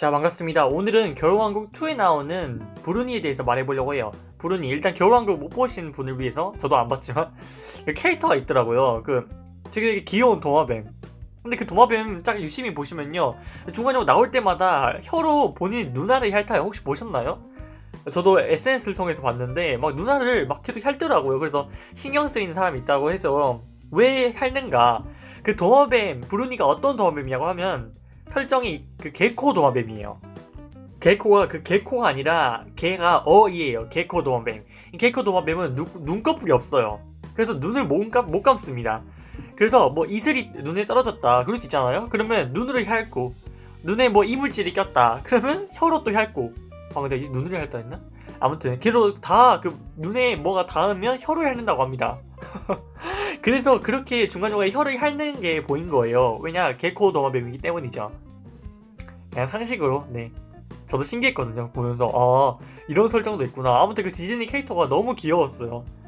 자, 반갑습니다. 오늘은 겨울왕국 2에 나오는 브루니에 대해서 말해보려고 해요. 브루니, 일단 겨울왕국 못 보신 분을 위해서, 저도 안 봤지만 캐릭터가 있더라고요. 되게 귀여운 도마뱀. 근데 그 도마뱀 딱 유심히 보시면요, 중간에 나올 때마다 혀로 본인 누나를 핥아요. 혹시 보셨나요? 저도 SNS를 통해서 봤는데 막 누나를 막 계속 핥더라고요. 그래서 신경 쓰이는 사람이 있다고 해서 왜 핥는가? 그 도마뱀 브루니가 어떤 도마뱀이냐고 하면 설정이 그 개코 도마뱀이에요. 개코가 개코가 아니라 개가 어이에요. 개코 도마뱀. 이 개코 도마뱀은 눈꺼풀이 없어요. 그래서 눈을 못 감습니다. 그래서 뭐 이슬이 눈에 떨어졌다 그럴 수 있잖아요. 그러면 눈으로 핥고, 눈에 뭐 이물질이 꼈다 그러면 혀로 또 핥고. 방금 내가 눈으로 핥다 했나? 아무튼 걔로 다 눈에 뭐가 닿으면 혀를 핥는다고 합니다. 그래서 그렇게 중간중간에 혀를 핥는 게 보인 거예요. 왜냐, 개코 도마뱀이기 때문이죠. 그냥 상식으로. 네, 저도 신기했거든요 보면서. 이런 설정도 있구나. 아무튼 그 디즈니 캐릭터가 너무 귀여웠어요.